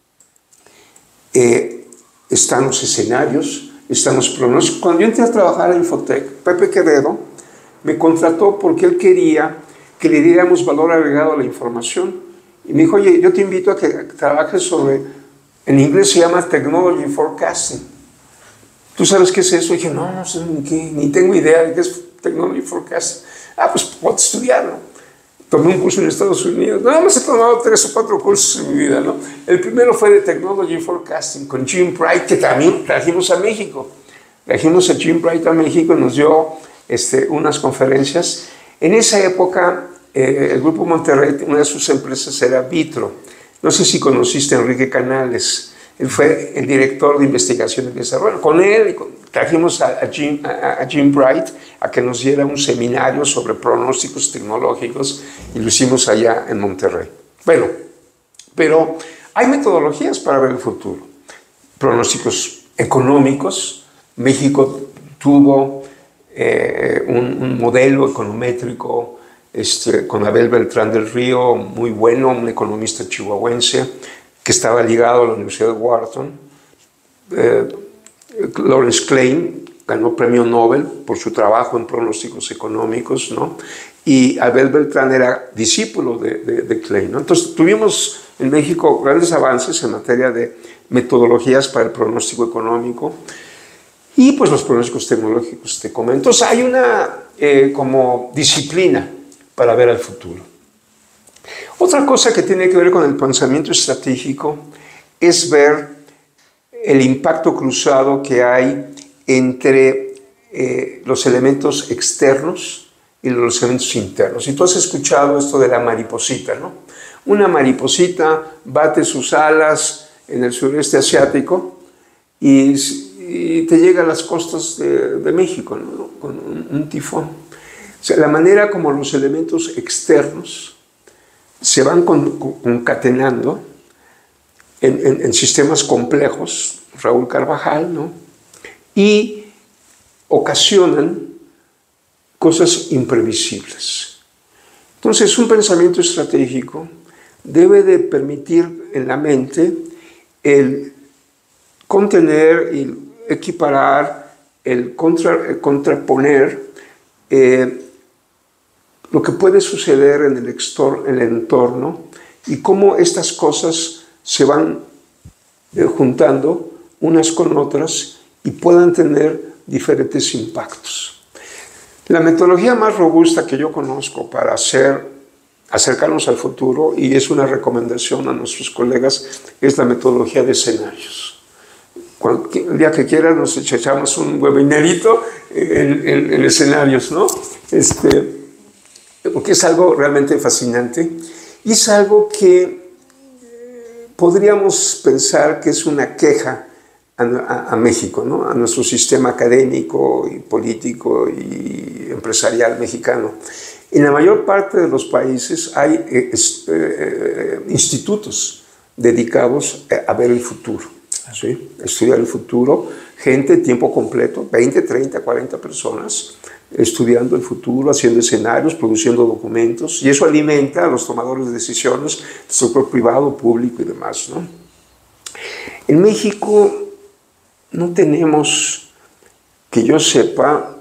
Están los escenarios, están los pronósticos. Cuando yo entré a trabajar en Infotec, Pepe Quevedo me contrató porque él quería que le diéramos valor agregado a la información. Y me dijo, oye, yo te invito a que trabajes sobre, en inglés se llama Technology Forecasting. ¿Tú sabes qué es eso? Y dije, no sé ni tengo idea de qué es Technology Forecasting. Pues puedo estudiarlo. Tomé un curso en Estados Unidos. Nada más he tomado 3 o 4 cursos en mi vida, ¿no? El primero fue de Technology Forecasting con Jim Bright, que también trajimos a México. Trajimos a Jim Bright a México y nos dio unas conferencias. En esa época el Grupo Monterrey, una de sus empresas era Vitro. No sé si conociste a Enrique Canales. Él fue el director de investigación y desarrollo. Con él trajimos a Jim Bright a que nos diera un seminario sobre pronósticos tecnológicos y lo hicimos allá en Monterrey. Bueno, pero hay metodologías para ver el futuro. Pronósticos económicos. México tuvo un modelo econométrico con Abel Beltrán del Río, muy bueno, un economista chihuahuense que estaba ligado a la Universidad de Wharton. Lawrence Klein ganó premio Nobel por su trabajo en pronósticos económicos, ¿no? Y Abel Beltrán era discípulo de Klein, ¿no? Entonces tuvimos en México grandes avances en materia de metodologías para el pronóstico económico y pues los pronósticos tecnológicos, te comento. Entonces hay una como disciplina para ver al futuro. Otra cosa que tiene que ver con el pensamiento estratégico es ver el impacto cruzado que hay entre los elementos externos y los elementos internos. Y tú has escuchado esto de la mariposita, ¿no? Una mariposita bate sus alas en el sureste asiático y te llega a las costas de México, ¿no? Con un tifón. O sea, la manera como los elementos externos se van concatenando en sistemas complejos, Raúl Carvajal, ¿no? Y ocasionan cosas imprevisibles. Entonces, un pensamiento estratégico debe de permitir en la mente el contener y equiparar, el contraponer lo que puede suceder en el entorno y cómo estas cosas se van juntando unas con otras y puedan tener diferentes impactos. La metodología más robusta que yo conozco para acercarnos al futuro, y es una recomendación a nuestros colegas, es la metodología de escenarios. El día que quieran nos echamos un webinarito en escenarios, ¿no? Porque es algo realmente fascinante y es algo que podríamos pensar que es una queja a México, ¿no? A nuestro sistema académico y político y empresarial mexicano. En la mayor parte de los países hay institutos dedicados a ver el futuro, ¿sí? Estudiar el futuro, gente tiempo completo, 20, 30, 40 personas, estudiando el futuro, haciendo escenarios, produciendo documentos, y eso alimenta a los tomadores de decisiones del sector privado, público y demás, ¿no? En México no tenemos, que yo sepa,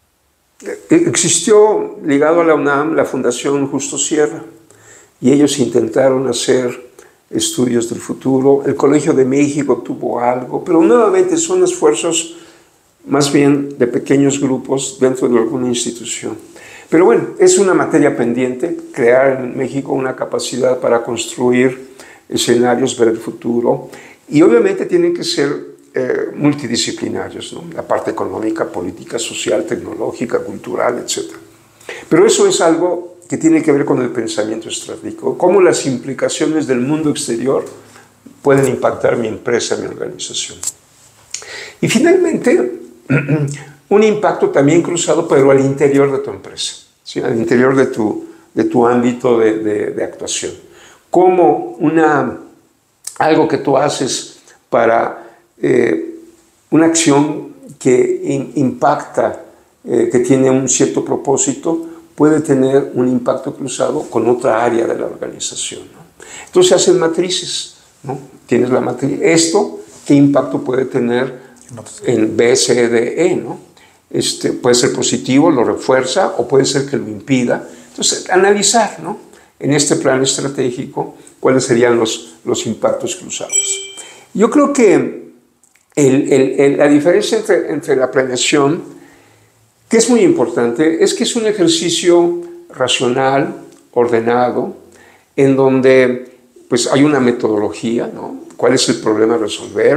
existió ligado a la UNAM la Fundación Justo Sierra, y ellos intentaron hacer estudios del futuro. El Colegio de México tuvo algo, pero nuevamente son esfuerzos más bien de pequeños grupos dentro de alguna institución. Pero bueno, es una materia pendiente, crear en México una capacidad para construir escenarios, ver el futuro, y obviamente tienen que ser multidisciplinarios, ¿no? La parte económica, política, social, tecnológica, cultural, etc. Pero eso es algo que tiene que ver con el pensamiento estratégico, cómo las implicaciones del mundo exterior pueden impactar mi empresa, mi organización. Y finalmente, un impacto también cruzado, pero al interior de tu empresa, ¿sí? Al interior de tu ámbito de actuación. Como algo que tú haces para una acción que impacta, que tiene un cierto propósito, puede tener un impacto cruzado con otra área de la organización, ¿no? Entonces se hacen matrices, ¿no? Tienes la matriz, esto, ¿qué impacto puede tener en B, C, D, E, ¿no? Puede ser positivo, lo refuerza, o puede ser que lo impida. Entonces, analizar, ¿no? En este plan estratégico, cuáles serían los impactos cruzados. Yo creo que la diferencia entre la planeación, que es muy importante, es que es un ejercicio racional, ordenado, en donde pues, hay una metodología, ¿no? ¿Cuál es el problema a resolver?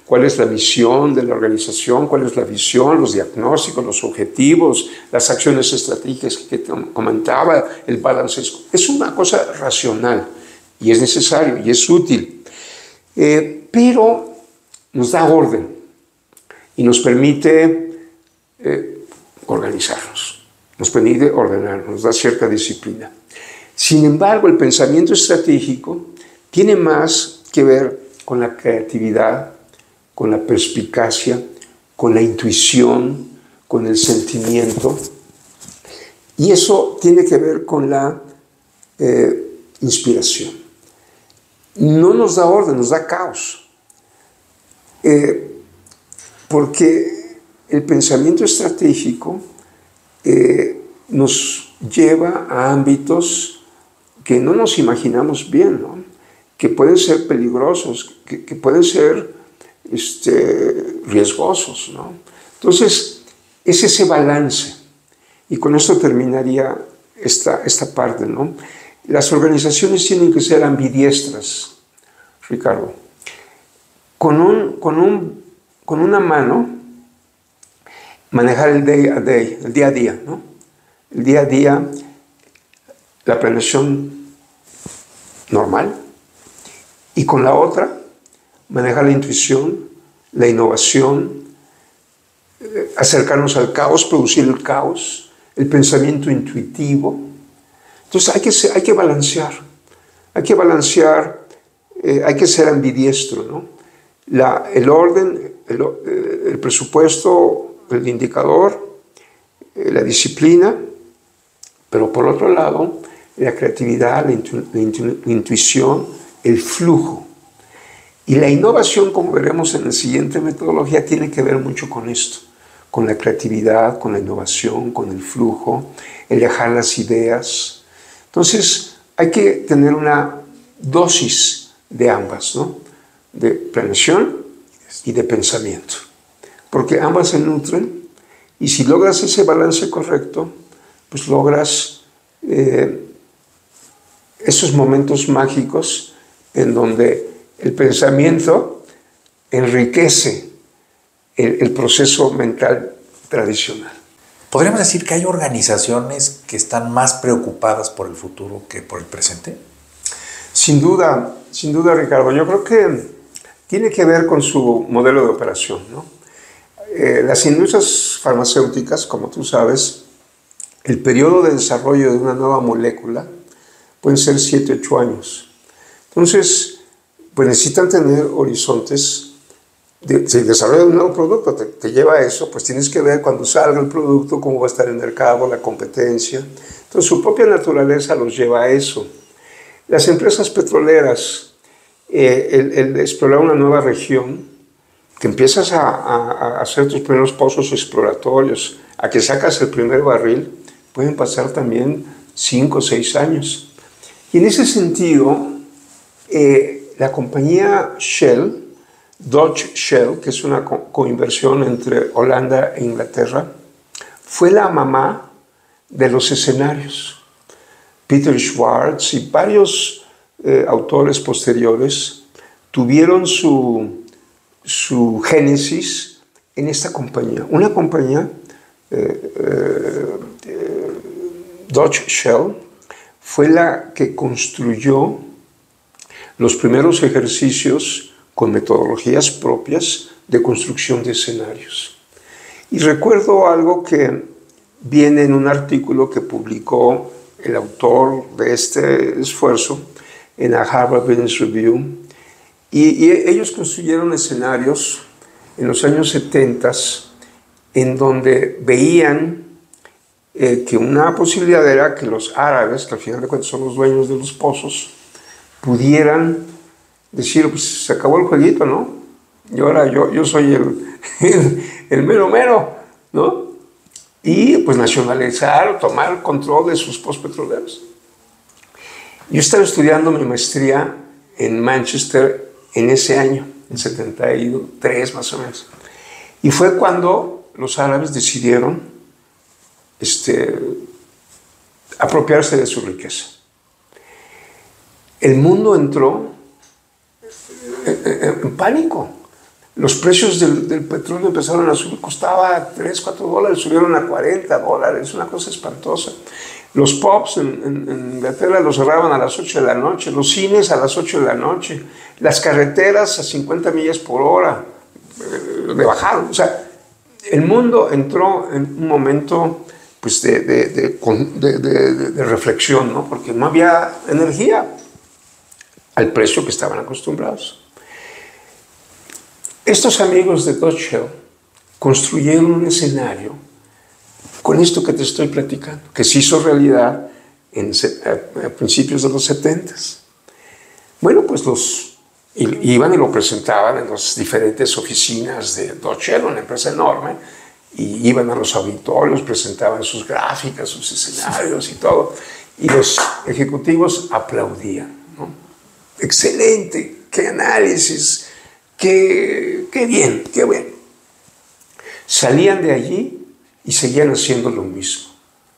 cuál es la misión de la organización, cuál es la visión, los diagnósticos, los objetivos, las acciones estratégicas que comentaba, el balance. Es una cosa racional y es necesario y es útil, pero nos da orden y nos permite organizarnos, nos permite ordenarnos, nos da cierta disciplina. Sin embargo, el pensamiento estratégico tiene más que ver con la creatividad, con la perspicacia, con la intuición, con el sentimiento. Y eso tiene que ver con la inspiración. No nos da orden, nos da caos. Porque el pensamiento estratégico nos lleva a ámbitos que no nos imaginamos bien, ¿no? Que pueden ser peligrosos, que pueden ser riesgosos, ¿no? Entonces, es ese balance. Y con esto terminaría esta parte, ¿no? Las organizaciones tienen que ser ambidiestras, Ricardo. Con una mano, manejar el day a day, el día a día, ¿no? El día a día, la planeación normal, y con la otra, manejar la intuición, la innovación, acercarnos al caos, producir el caos, el pensamiento intuitivo. Entonces hay que balancear, hay que ser ambidiestro, ¿no? El orden, el presupuesto, el indicador, la disciplina, pero por otro lado, la creatividad, la intuición, el flujo. Y la innovación, como veremos en la siguiente metodología, tiene que ver mucho con esto, con la creatividad, con la innovación, con el flujo, el dejar las ideas. Entonces, hay que tener una dosis de ambas, ¿no? De planeación y de pensamiento, porque ambas se nutren, y si logras ese balance correcto, pues logras esos momentos mágicos en donde el pensamiento enriquece el proceso mental tradicional. ¿Podríamos decir que hay organizaciones que están más preocupadas por el futuro que por el presente? Sin duda, Ricardo. Yo creo que tiene que ver con su modelo de operación, ¿no? Las industrias farmacéuticas, como tú sabes, el periodo de desarrollo de una nueva molécula pueden ser 7, 8 años. Entonces, pues necesitan tener horizontes. Si el desarrollo de un nuevo producto te lleva a eso, pues tienes que ver cuando salga el producto, cómo va a estar en el mercado, la competencia. Entonces, su propia naturaleza los lleva a eso. Las empresas petroleras, el explorar una nueva región, que empiezas a hacer tus primeros pozos exploratorios, a que sacas el primer barril, pueden pasar también 5 o 6 años. Y en ese sentido, la compañía Shell, Dutch Shell, que es una coinversión entre Holanda e Inglaterra, fue la mamá de los escenarios. Peter Schwartz y varios autores posteriores tuvieron su génesis en esta compañía. Una compañía, Dutch Shell, fue la que construyó los primeros ejercicios con metodologías propias de construcción de escenarios. Y recuerdo algo que viene en un artículo que publicó el autor de este esfuerzo en la Harvard Business Review, y ellos construyeron escenarios en los años 70 en donde veían que una posibilidad era que los árabes, que al final de cuentas son los dueños de los pozos, pudieran decir, pues se acabó el jueguito, ¿no? Y ahora yo soy el mero mero, ¿no? Y pues nacionalizar o tomar control de sus pozos petroleros. Yo estaba estudiando mi maestría en Manchester en ese año, en 73 más o menos. Y fue cuando los árabes decidieron apropiarse de su riqueza. El mundo entró en pánico. Los precios del petróleo empezaron a subir, costaba $3, $4, subieron a $40, una cosa espantosa. Los pubs en Inglaterra los cerraban a las 8 de la noche, los cines a las 8 de la noche, las carreteras a 50 millas por hora, le bajaron. O sea, el mundo entró en un momento pues, de reflexión, ¿no? Porque no había energía al precio que estaban acostumbrados. Estos amigos de Dutch Shell construyeron un escenario con esto que te estoy platicando, que se hizo realidad a principios de los 70. Bueno, pues iban y lo presentaban en las diferentes oficinas de Dutch Shell, una empresa enorme, y iban a los auditorios, presentaban sus gráficas, sus escenarios y todo, y los ejecutivos aplaudían, ¿no? Excelente, qué análisis, qué bien, qué bueno. Salían de allí y seguían haciendo lo mismo.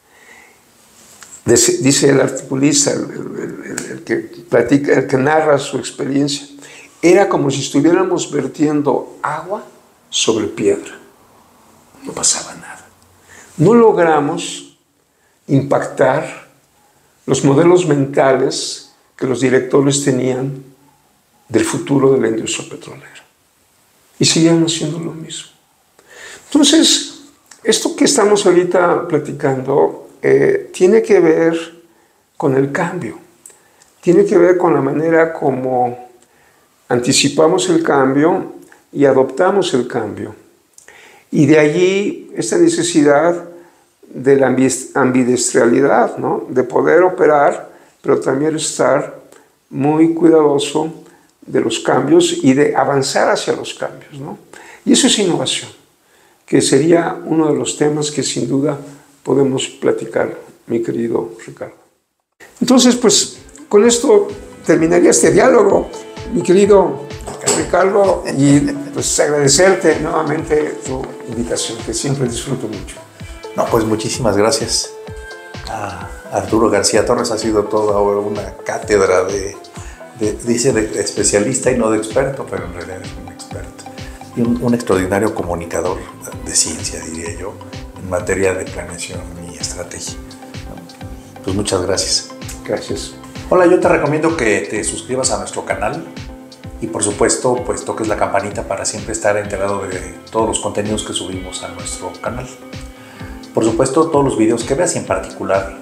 Dice el articulista, el que platica, el que narra su experiencia, era como si estuviéramos vertiendo agua sobre piedra. No pasaba nada. No logramos impactar los modelos mentales que los directores tenían del futuro de la industria petrolera. Y seguían haciendo lo mismo. Entonces, esto que estamos ahorita platicando tiene que ver con el cambio. Tiene que ver con la manera como anticipamos el cambio y adoptamos el cambio. Y de allí esta necesidad de la ambidestralidad, ¿no? De poder operar, pero también estar muy cuidadoso de los cambios y de avanzar hacia los cambios, ¿no? Y eso es innovación, que sería uno de los temas que sin duda podemos platicar, mi querido Ricardo. Entonces, pues, con esto terminaría este diálogo, mi querido Ricardo, y pues agradecerte nuevamente tu invitación, que siempre disfruto mucho. No, pues muchísimas gracias. Arturo García Torres ha sido toda una cátedra dice de especialista y no de experto, pero en realidad es un experto. Y un extraordinario comunicador de ciencia, diría yo, en materia de planeación y estrategia. Pues muchas gracias. Gracias. Hola, yo te recomiendo que te suscribas a nuestro canal y por supuesto pues toques la campanita para siempre estar enterado de todos los contenidos que subimos a nuestro canal. Por supuesto, todos los videos que veas y en particular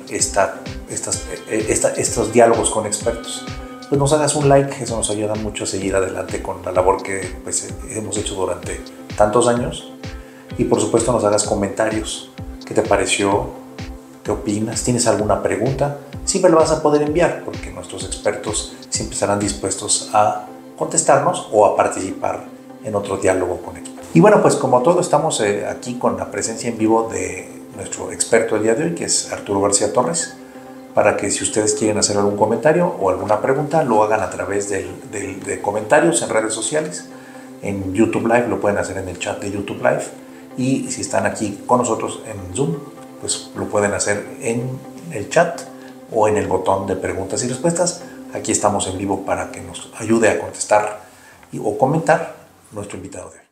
estos diálogos con expertos, pues nos hagas un like, eso nos ayuda mucho a seguir adelante con la labor que pues, hemos hecho durante tantos años. Y por supuesto nos hagas comentarios. ¿Qué te pareció? ¿Qué opinas? ¿Tienes alguna pregunta? Siempre lo vas a poder enviar porque nuestros expertos siempre estarán dispuestos a contestarnos o a participar en otro diálogo con ellos. Y bueno, pues como todo estamos aquí con la presencia en vivo de nuestro experto el día de hoy, que es Arturo García Torres, para que si ustedes quieren hacer algún comentario o alguna pregunta, lo hagan a través de comentarios en redes sociales. En YouTube Live lo pueden hacer en el chat de YouTube Live, y si están aquí con nosotros en Zoom, pues lo pueden hacer en el chat o en el botón de preguntas y respuestas. Aquí estamos en vivo para que nos ayude a contestar o comentar nuestro invitado de hoy.